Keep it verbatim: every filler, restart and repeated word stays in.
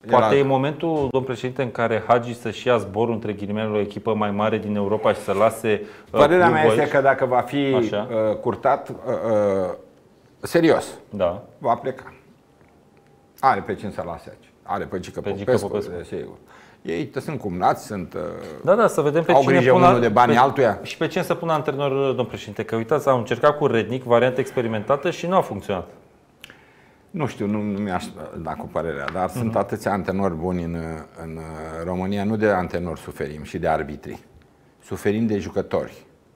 Poate e momentul, domn președinte, în care Hagi să-și ia zborul între ghilimele o echipă mai mare din Europa și să lase. Părerea mea este că dacă va fi Așa. curtat serios, da. va pleca. Are pe cine să lase aici. Are pe Gică Popescu, sigur. Ei sunt cumnați, sunt. Da, da, să vedem pe au cine grijă pune, unul de banii pe, altuia. Și pe cine să pună antrenor, domn președinte, că uitați, au încercat cu Rednic, variantă experimentată și nu a funcționat. Nu știu, nu, nu mi-aș da cu părerea, dar uh-huh. sunt atâția antrenori buni în, în România, nu de antrenori suferim și de arbitri. Suferim de jucători.